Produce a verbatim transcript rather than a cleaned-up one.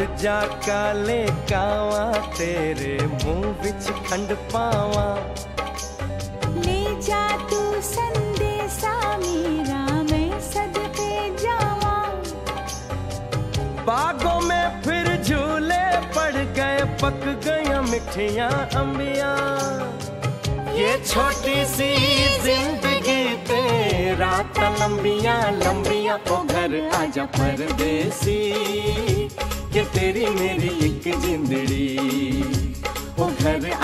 उड़ जा काले कावा तेरे मुंह विच खंड पावा। ले जा तू संदेशा मेरा मैं सदके जावा। बागों में फिर झूले पड़ गए पक गया मिठियां अंबियां। ये छोटी सी जिंदगी पे रात लंबियां लंबियां। ओ घर आजा परदेसी ये तेरी मेरी एक जिंदड़ी। ओ घर